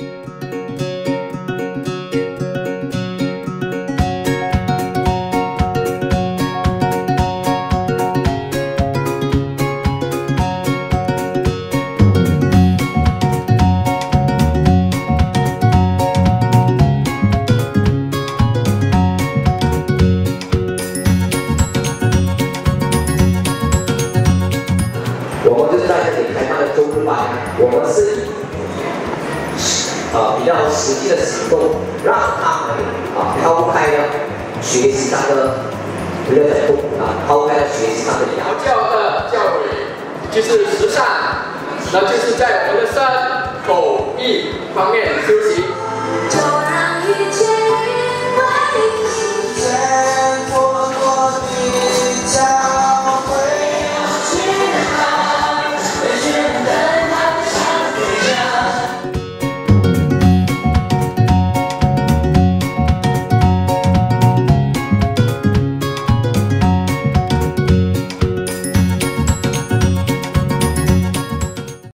我们就是在这里开放的周日班，我们是比较实际的行动，让他们抛开了学习上的不要讲痛苦抛开了学习上的压力。 教的教育就是时尚，那就是在我们的身、口、意方面修习。